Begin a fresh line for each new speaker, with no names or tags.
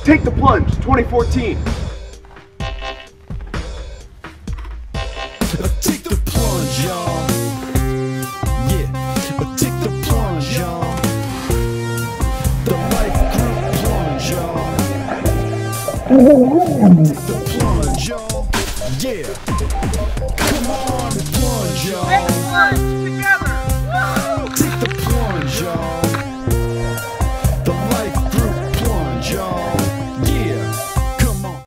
Take the Plunge 2014.
Take the plunge, y'all. Yeah, take the plunge, y'all. The life group plunge, y'all. Take the plunge, y'all. Yeah.